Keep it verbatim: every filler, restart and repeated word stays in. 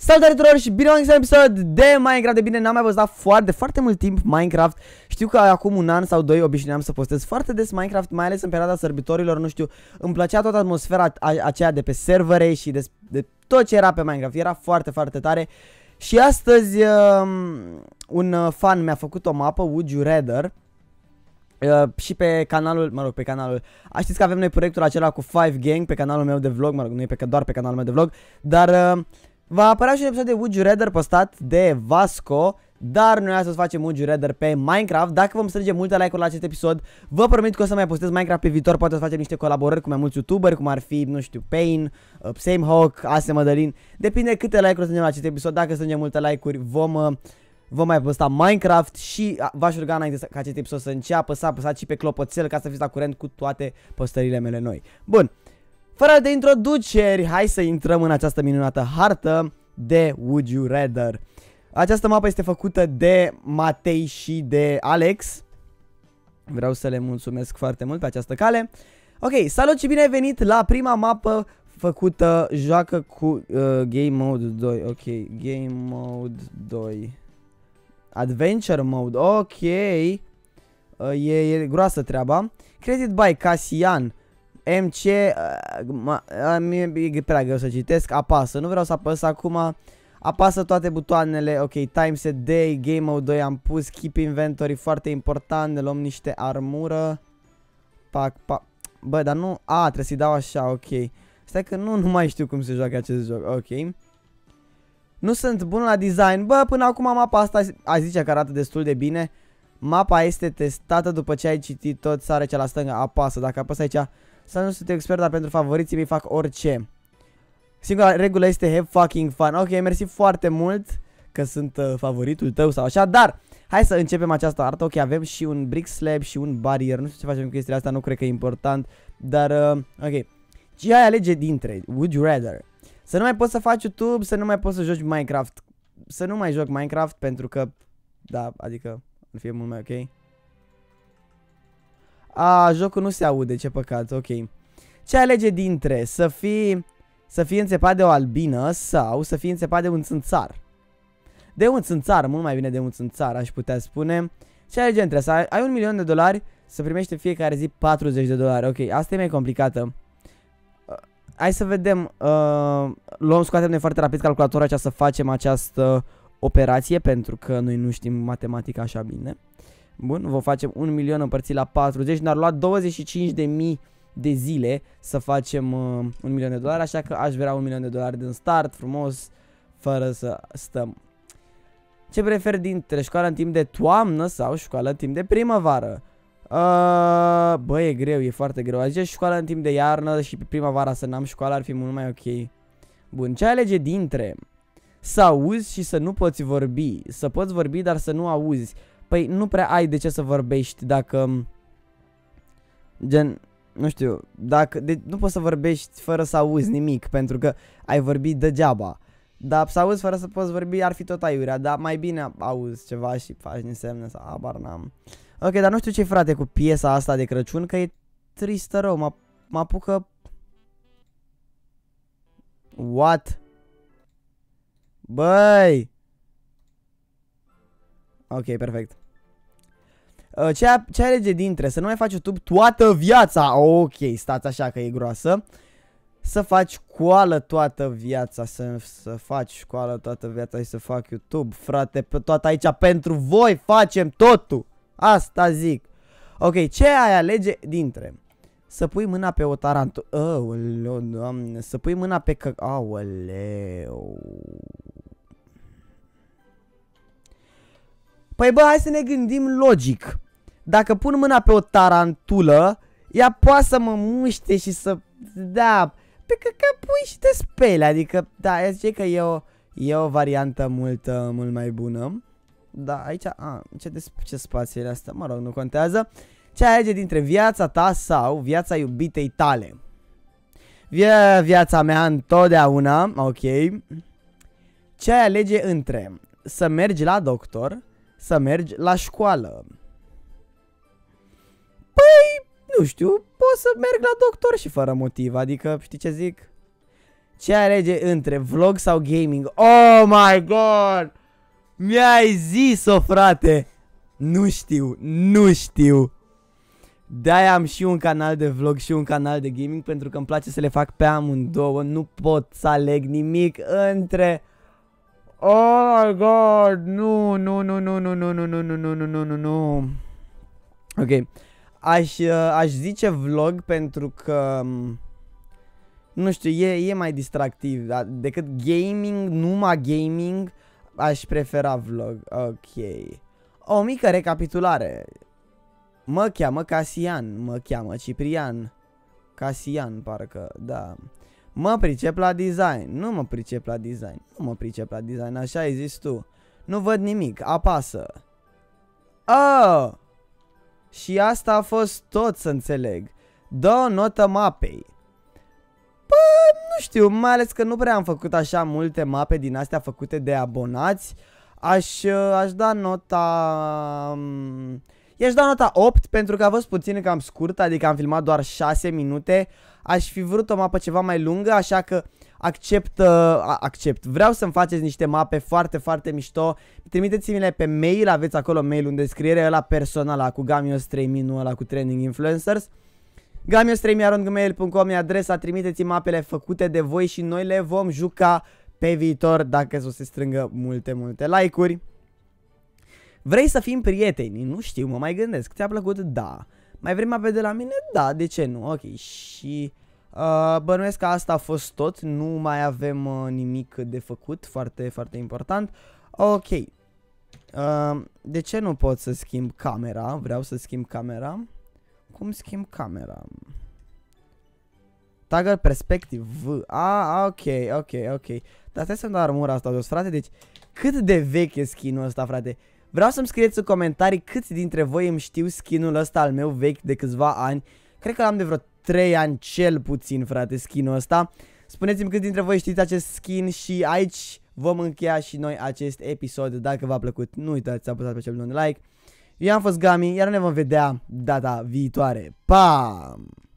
Salutare tuturor și bine v-am găsit la un episod de Minecraft. De bine, n-am mai văzut foarte, de foarte mult timp Minecraft. Știu că acum un an sau doi obișnuiam să postez foarte des Minecraft, mai ales în perioada sărbătorilor, nu știu. Îmi plăcea toată atmosfera aceea de pe servere și de, de tot ce era pe Minecraft. Era foarte, foarte tare. Și astăzi um, un fan mi-a făcut o mapă, Would You Rather. Uh, și pe canalul, mă rog, pe canalul, știți că avem noi proiectul acela cu Five Gang pe canalul meu de vlog, mă rog, nu e pe, doar pe canalul meu de vlog, dar uh, va apărea și un episod de Would You Rather postat de Vasco, dar noi astăzi facem Would You Rather pe Minecraft. Dacă vom strânge multe like-uri la acest episod, vă promit că o să mai postez Minecraft pe viitor, poate să facem niște colaborări cu mai mulți youtuberi, cum ar fi, nu știu, Pain, uh, Samehawk, Ase Mădălin, depinde câte like-uri strângem la acest episod. Dacă strângem multe like-uri, vom... Uh, Vom mai posta Minecraft și v-aș ruga înainte ca acest episod să înceapă să apăsați și pe clopoțel ca să fiți la curent cu toate postările mele noi. Bun, fără de introduceri, hai să intrăm în această minunată hartă de Would You Rather. Această mapă este făcută de Matei și de Alex. Vreau să le mulțumesc foarte mult pe această cale. Ok, salut și bine ai venit la prima mapă făcută, joacă cu uh, Game Mode doi. Ok, Game Mode doi. Adventure Mode, ok. uh, e, e groasă treaba. Created by Casian M C, uh, mi e prea greu să citesc. Apasă, nu vreau să apăs acum. Apasă toate butoanele. Ok, Time Set Day, Game Mode doi am pus. Keep Inventory, foarte important. Ne luăm niște armură. Pac, pac. Bă, dar nu, a, trebuie să-i dau așa, ok. Stai că nu, nu mai știu cum se joacă acest joc, ok. Nu sunt bun la design. Bă, până acum mapa asta a zice că arată destul de bine. Mapa este testată după ce ai citit tot. Sare cea la stânga, apasă. Dacă apăs aici, să nu sunt expert, dar pentru favoriții mei fac orice. Singura regulă este have fucking fun. Ok, mersi foarte mult că sunt uh, favoritul tău sau așa. Dar, hai să începem această artă. Ok, avem și un brick slab și un barrier. Nu știu ce facem cu chestiile astea, nu cred că e important. Dar, uh, ok. Ce ai alege dintre? Would you rather? Să nu mai poți să faci YouTube, să nu mai poți să joci Minecraft. Să nu mai joc Minecraft pentru că, da, adică, nu fie mult mai ok. A, jocul nu se aude, ce păcat, ok. Ce alege dintre? Să fii, să fii înțepat de o albină sau să fii înțepat de un țânțar? De un țânțar, mult mai bine de un țânțar, aș putea spune. Ce alege între? Să ai un milion de dolari, să primești în fiecare zi patruzeci de dolari. Ok, asta e mai complicată. Hai să vedem, uh, luăm, scoatem noi foarte rapid calculatorul aceea să facem această operație, pentru că noi nu știm matematica așa bine. Bun, vom face un milion împărțit la patruzeci, ne-ar lua douăzeci și cinci de mii de zile să facem uh, un milion de dolari, așa că aș vrea un milion de dolari din start, frumos, fără să stăm. Ce preferi dintre școală în timp de toamnă sau școală în timp de primăvară? Uh, bă, e greu, e foarte greu. Zice școală în timp de iarnă și pe primăvara să n-am școală ar fi mult mai ok. Bun, ce alege dintre? Să auzi și să nu poți vorbi. Să poți vorbi, dar să nu auzi. Păi nu prea ai de ce să vorbești dacă... Gen, nu știu, dacă... De, nu poți să vorbești fără să auzi nimic, pentru că ai vorbit degeaba. Dar să auzi fără să poți vorbi ar fi tot aiurea. Dar mai bine auzi ceva și faci însemne sau abar n-am. Ok, dar nu știu ce frate cu piesa asta de Crăciun, că e tristă rău, mă apucă... What? Băi! Ok, perfect. uh, Ce, ce alege dintre? Să nu mai faci YouTube toată viața. Ok, stați așa că e groasă. Să faci școală toată viața. Să, să faci școală toată viața și să fac YouTube. Frate, pe toată aici pentru voi facem totul. Asta zic. Ok, ce ai alege dintre? Să pui mâna pe o tarantul. Aoleu, doamne. Să pui mâna pe că... Aoleu. Păi bă, hai să ne gândim logic. Dacă pun mâna pe o tarantulă, ea poate să mă muște și să... Da, pe că, că pui și te speli. Adică, da, zice că e o, e o variantă mult, mult mai bună. Da, aici, a, ce, de, ce spațiile astea, mă rog, nu contează. Ce alege dintre viața ta sau viața iubitei tale? Via, viața mea întotdeauna, ok. Ce alege între să mergi la doctor, să mergi la școală? Păi, nu știu, pot să merg la doctor și fără motiv, adică, știi ce zic? Ce alege între vlog sau gaming? Oh my god! Mi-ai zis-o, frate! Nu știu, nu știu. De-aia am și un canal de vlog și un canal de gaming, pentru că îmi place să le fac pe amândouă. Nu pot să aleg nimic între... Oh my god! Nu, nu, nu, nu, nu, nu, nu, nu, nu, nu, nu, nu, nu, nu. Ok. Aș, aș zice vlog pentru că... Nu știu, e, e mai distractiv. Decât gaming, numai gaming, aș prefera vlog. Ok. O mică recapitulare. Mă cheamă Casian, mă cheamă Ciprian. Casian, parcă, da. Mă pricep la design, nu mă pricep la design, nu mă pricep la design, așa ai zis tu. Nu văd nimic, apasă. Oh! Și asta a fost tot, să înțeleg. Dă o notă mapei. Bă, nu știu, mai ales că nu prea am făcut așa multe mape din astea făcute de abonați. Aș, aș da nota... I-aș da nota opt pentru că a fost puțin cam scurt, adică am filmat doar șase minute. Aș fi vrut o mapă ceva mai lungă, așa că accept, uh, accept. Vreau să-mi faceți niște mape foarte, foarte mișto. Trimiteți-mi-le pe mail, aveți acolo mail în descriere, ăla personal, ăla cu Gamios trei mii, nu ăla cu Trending Influencers. Gamios trei mii arond gmail punct com e adresa, trimiteți mapele făcute de voi și noi le vom juca pe viitor dacă o să se strângă multe, multe like-uri. Vrei să fim prieteni? Nu știu, mă mai gândesc. Ți-a plăcut? Da. Mai vrei mape de la mine? Da, de ce nu? Ok, și uh, bănuiesc că asta a fost tot. Nu mai avem uh, nimic de făcut, foarte, foarte important. Ok. Uh, de ce nu pot să schimb camera? Vreau să schimb camera. Cum schimb camera? Toggle perspective V. Ah, ok, ok, ok. Dar stai să-mi dau armura asta jos, frate. Deci, cât de vechi e skin-ul ăsta, frate? Vreau să-mi scrieți în comentarii câți dintre voi îmi știu skin-ul ăsta al meu vechi de câțiva ani. Cred că l-am de vreo trei ani cel puțin, frate, skin-ul ăsta. Spuneți-mi câți dintre voi știți acest skin și aici vom încheia și noi acest episod. Dacă v-a plăcut, nu uitați să apăsați pe cel buton de like. Eu am fost Gami, iar ne vom vedea data viitoare. Pam!